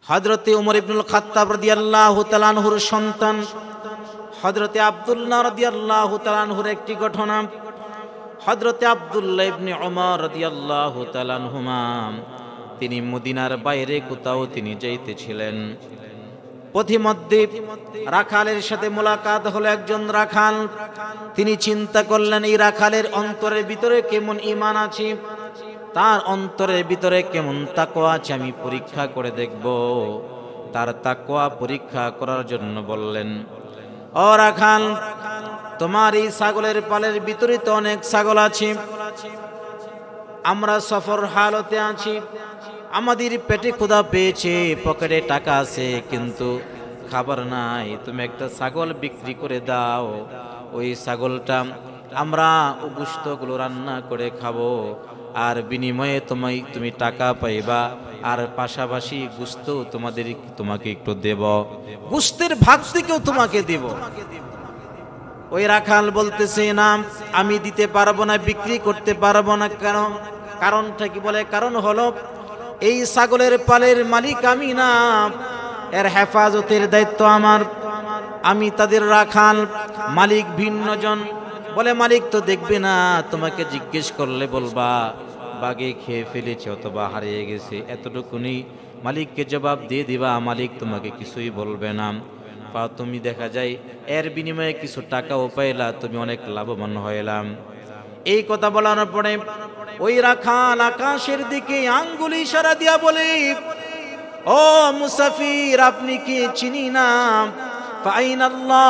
হযরতে ওমর ইবনুল খাত্তাব রাদিয়াল্লাহু তাআলা আনহুর সন্তান হযরতে আব্দুল্লাহ রাদিয়াল্লাহু তাআলা আনহুর একটি ঘটনা। হযরতে আব্দুল্লাহ ইবনে ওমর রাদিয়াল্লাহু তাআলা আনহুমা তিনি মদিনার বাইরে কোথাও তিনি যাইতেছিলেন। পথিমধ্যে রাখালের সাথে মোলাকাত হলো। একজন রাখাল, তিনি চিন্তা করলেন এই রাখালের অন্তরের ভিতরে কেমন ঈমান আছে, তার অন্তরের ভিতরে কেমন তাকওয়া আছে, আমি পরীক্ষা করে দেখব। তার তাকওয়া পরীক্ষা করার জন্য বললেন, ও রাখাল, তোমার এই ছাগলের পালের ভিতরে তো অনেক ছাগল আছে, আমরা সফর হালতে আছি, আমাদের পেটে ক্ষুধা পেয়েছে, পকেটে টাকা আছে কিন্তু খাবার নাই, তুমি একটা ছাগল বিক্রি করে দাও, ওই ছাগলটা আমরা গোশতগুলো রান্না করে খাবো, আর বিনিময়ে তুমি টাকা পাইবা, আর পাশাপাশি গোশত তোমাকে একটু দেব, গোশতের ভাগ থেকেও তোমাকে দেব। ওই রাখাল বলতেছে, না আমি দিতে পারবো না, বিক্রি করতে পারবো না। কারণটা কি? বলে কারণ হলো এই ছাগলের পালের মালিক আমি না, এর হেফাজতের দায়িত্ব আমার, আমি তাদের রাখাল, মালিক ভিন্ন জন। বলে মালিক তো দেখবে না, তোমাকে জিজ্ঞেস করলে বলবা বাগে খেয়ে ফেলেছে অথবা হারিয়ে গেছে, এতটুকুনি মালিককে জবাব দিয়ে দিবা, মালিক তোমাকে কিছুই বলবে না। তুমি দেখা যায় এর বিনিময়ে কিছু টাকাও পাইলা, তুমি অনেক লাভবান হইলাম। এই কথা বলার পরে ওই রাখাল আকাশের দিকে আঙ্গুলি ইশারা দিয়া বলে, ও মুসাফির, আপনি কি চিনি না ফাইনাল্লাহ,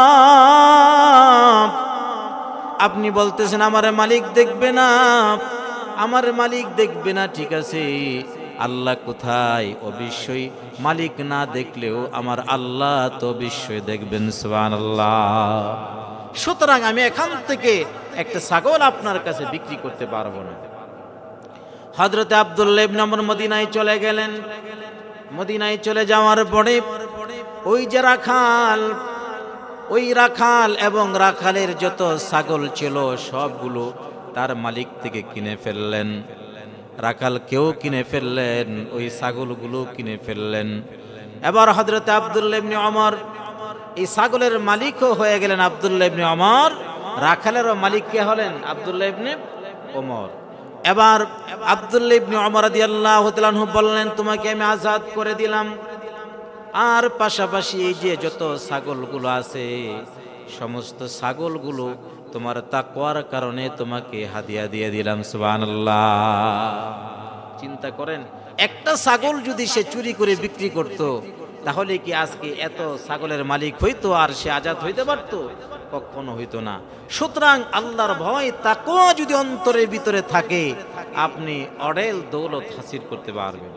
আপনি বলতেছেন আমার মালিক দেখবে না, আমার মালিক দেখবে না, ঠিক আছে, আল্লাহ কোথায়? অবশ্যই মালিক না দেখলেও আমার আল্লাহ তো অবশ্যই দেখবেন, সুবহানাল্লাহ। সুতরাং আমি এখান থেকে একটা ছাগল আপনার কাছে বিক্রি করতে পারবো না। হযরতে আব্দুল্লাহ ইবনে ওমর মদিনায় চলে গেলেন। মদিনায় চলে যাওয়ার পরে ওই যে রাখাল, ওই রাখাল এবং রাখালের যত ছাগল ছিল সবগুলো তার মালিক থেকে কিনে ফেললেন। রাখাল কেউ কিনে ফেললেন, ওই ছাগলগুলো কিনে ফেললেন। এবার হযরতে আব্দুল্লাহ ইবনে ওমর এই ছাগলের মালিকও হয়ে গেলেন। আব্দুল্লাহ ইবনে ওমর রাখালেরও মালিক কে হলেন? আব্দুল্লাহ ইবনে ওমর। এবার আব্দুল্লাহ ইবনে ওমর রাদিয়াল্লাহু তাআলা আনহু বললেন, তোমাকে আমি আজাদ করে দিলাম, আর পাশাপাশি এই যে যত ছাগলগুলো আছে সমস্ত ছাগলগুলো তোমার তাকওয়ার কারণে তোমাকে হাদিয়া দিয়ে দিলাম, সুবহানাল্লাহ। চিন্তা করেন, একটা ছাগল যদি সে চুরি করে বিক্রি করত, তাহলে কি আজকে এত ছাগলের মালিক হইতো আর সে আজাদ হইতে পারত? কখনো হইতো না। সুতরাং আল্লাহর ভয় তাকওয়া যদি অন্তরের ভিতরে থাকে, আপনি অঢেল দৌলত হাসিল করতে পারবেন।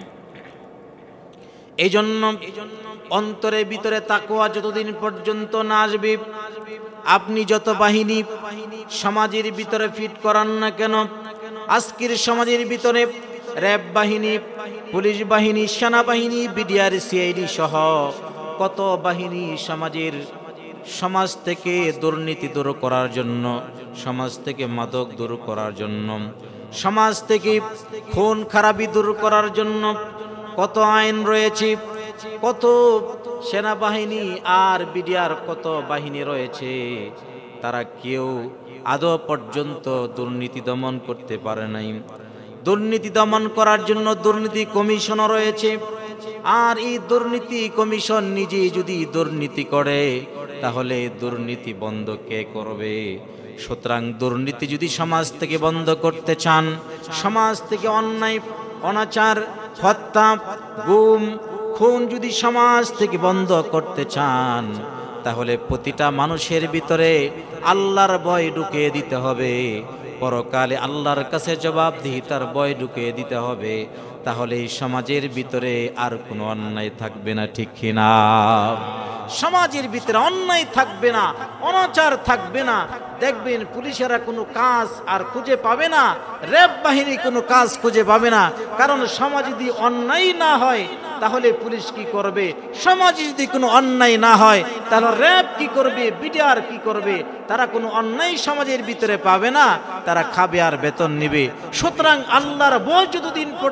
এই জন্য অন্তরের ভিতরে তাকওয়া যতদিন পর্যন্ত না আসবে, আপনি যত বাহিনী সমাজের ভিতরে ফিট করান না কেন, আজকের সমাজের ভিতরে র্যাব বাহিনী, পুলিশ বাহিনী, সেনাবাহিনী, বিডিআর, সিআইডি সহ কত বাহিনী সমাজ থেকে দুর্নীতি দূর করার জন্য, সমাজ থেকে মাদক দূর করার জন্য, সমাজ থেকে খুন খারাপি দূর করার জন্য কত আইন রয়েছে, কত সেনাবাহিনী আর বিডিআর কত বাহিনী রয়েছে, তারা কেউ আদৌ পর্যন্ত দুর্নীতি দমন করতে পারে নাই। দুর্নীতি দমন করার জন্য দুর্নীতি কমিশনও রয়েছে, আর এই দুর্নীতি কমিশন নিজে যদি দুর্নীতি করে, তাহলে দুর্নীতি বন্ধ কে করবে? সুতরাং দুর্নীতি যদি সমাজ থেকে বন্ধ করতে চান, সমাজ থেকে অন্যায় অনাচার, হত্যা, গুম, খুন যদি সমাজ থেকে বন্ধ করতে চান, তাহলে প্রতিটা মানুষের ভিতরে আল্লাহর ভয় ঢুকিয়ে দিতে হবে, পরকালে আল্লাহর কাছে জবাবদিহিতার ভয় ঢুকিয়ে দিতে হবে। তাহলে এই সমাজের ভিতরে আর কোনো অন্যায় থাকবে না, ঠিক কিনা? সমাজের ভিতরে অন্যায় থাকবে না, অনাচার থাকবে না। দেখবেন পুলিশেরা কোনো কাজ আর খুঁজে পাবে না, র্যাব বাহিনী কোনো কাজ খুঁজে পাবে না। কারণ সমাজে যদি অন্যায় না হয় তাহলে পুলিশ কি করবে? সমাজে যদি কোনো অন্যায় না হয় তাহলে র্যাব কি করবে? বিডিআর কি করবে? তারা কোনো অন্যায় সমাজের ভিতরে পাবে না, তারা খাবে আর বেতন নেবে। সুতরাং আল্লাহর ভয় যতদিন পর্যন্ত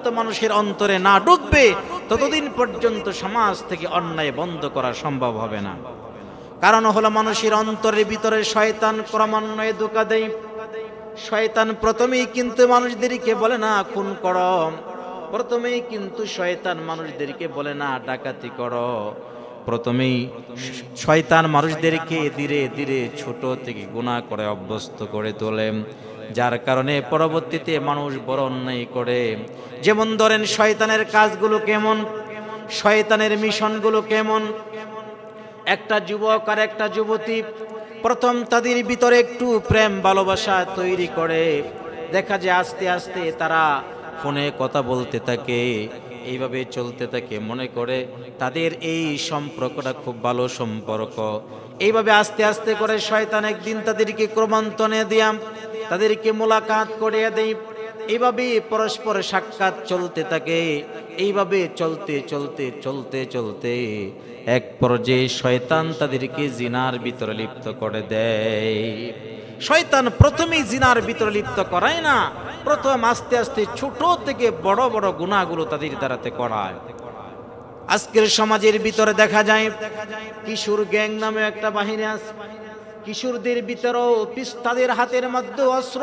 মানুষের অন্তরে না ঢুকবে ততদিন পর্যন্ত সমাজ থেকে অন্যায় বন্ধ করা সম্ভব হবে না। কারণ হলো মানুষের অন্তরের ভিতরে শয়তান ক্রমান্বয়ে ধোঁকা দেয়। শয়তান প্রথমেই কিন্তু মানুষদেরকে বলে না খুন করো, প্রথমেই কিন্তু শয়তান মানুষদেরকে বলে না ডাকাতি করো, প্রথমেই শয়তান মানুষদেরকে ধীরে ধীরে ছোট থেকে গুনাহ করে অভ্যস্ত করে তোলে, যার কারণে পরবর্তীতে মানুষ বড় অন্যায় করে। যেমন ধরেন শয়তানের কাজগুলো কেমন, শয়তানের মিশনগুলো কেমন। একটা যুবক আর একটা যুবতী প্রথম তাদের ভিতরে একটু প্রেম ভালোবাসা তৈরি করে, দেখা যায় আস্তে আস্তে তারা ফোনে কথা বলতে থাকে, এইভাবে চলতে থাকে, মনে করে তাদের এই সম্পর্কটা খুব ভালো সম্পর্ক। এইভাবে আস্তে আস্তে করে শয়তান একদিন তাদেরকে ক্রমান্বয়ে দিয়াম, তাদেরকে মোলাকাত করিয়ে দেয়। এইভাবে পরস্পর সাক্ষাৎ চলতে থাকে। এইভাবে চলতে চলতে চলতে চলতে এক পর্যায়ে শয়তান তাদেরকে জিনার ভিতরে লিপ্ত করে দেয়। শয়তান প্রথমেই জিনার ভিতরে লিপ্ত করায় না, প্রথম আস্তে আস্তে ছোট থেকে বড় বড় গুনাহগুলো তাদের দ্বারাতে করায়। আজকের সমাজের ভিতরে দেখা যায় কিশোর গ্যাং নামে একটা বাহিনী আছে। কিশোরদের ভিতরেও তাদের হাতের মধ্যে অস্ত্র।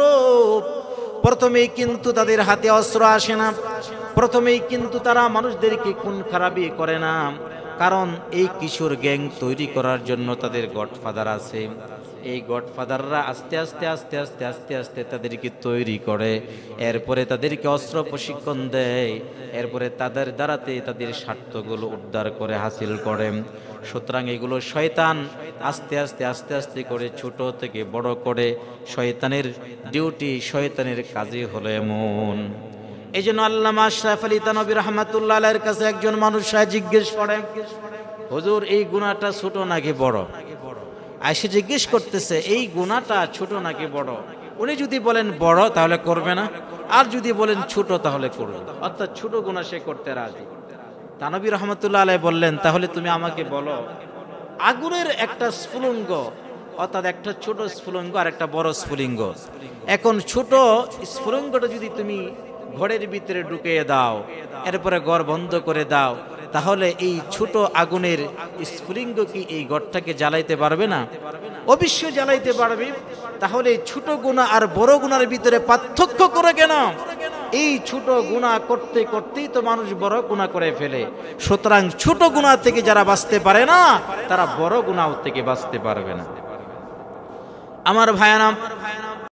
প্রথমেই কিন্তু তাদের হাতে অস্ত্র আসে না, প্রথমেই কিন্তু তারা মানুষদেরকে খুন খারাপি করে না, কারণ এই কিশোর গ্যাং তৈরি করার জন্য তাদের গডফাদার আছে। এই গডফাদাররা আস্তে আস্তে আস্তে আস্তে আস্তে আস্তে তাদেরকে তৈরি করে, এরপরে তাদেরকে অস্ত্র প্রশিক্ষণ দেয়, এরপরে তাদের দ্বারাতে তাদের স্বার্থগুলো উদ্ধার করে হাসিল করে। সুতরাং এগুলো শয়তান আস্তে আস্তে আস্তে আস্তে করে ছোট থেকে বড় করে। শয়তানের ডিউটি, শয়তানের কাজই হলো এমন। এই জন্য আল্লামা আশরাফ আলী থানভী রাহমাতুল্লাহ আলাইহির কাছে একজন মানুষ জিজ্ঞেস করে, হুজুর এই গুনাহটা ছোট নাকি বড়? আয়েশা জিজ্ঞেস করতেছে এই গুনাহটা ছোট নাকি বড়? উনি যদি বলেন বড় তাহলে করবে না, আর যদি বলেন ছোট তাহলে করবে, অর্থাৎ ছোট গুনাহ সে করতে রাজি। থানভী রাহমাতুল্লাহ আলাইহি বললেন, তাহলে তুমি আমাকে বলো আগুনের একটা স্ফুলিঙ্গ, অর্থাৎ একটা ছোট স্ফুলিঙ্গ আর একটা বড় স্ফুলিঙ্গ, এখন ছোট স্ফুলিঙ্গটা যদি তুমি ঘরের ভিতরে ঢুকিয়ে দাও, এরপরে ঘর বন্ধ করে দাও, তাহলে এই ছোট আগুনের স্ফুলিঙ্গ কি এই ঘরটাকে জ্বালাইতে পারবে না? অবশ্যই জ্বালাইতে পারবে। তাহলে ছোট গুনাহ আর বড় গুনার ভিতরে পার্থক্য করে কেন? এই ছোট গুনাহ করতে করতেই তো মানুষ বড় গুনাহ করে ফেলে। সুতরাং ছোট গুনাহ থেকে যারা বাঁচতে পারে না, তারা বড় গুনাহ থেকে বাঁচতে পারবে না। আমার ভাইয়ারা,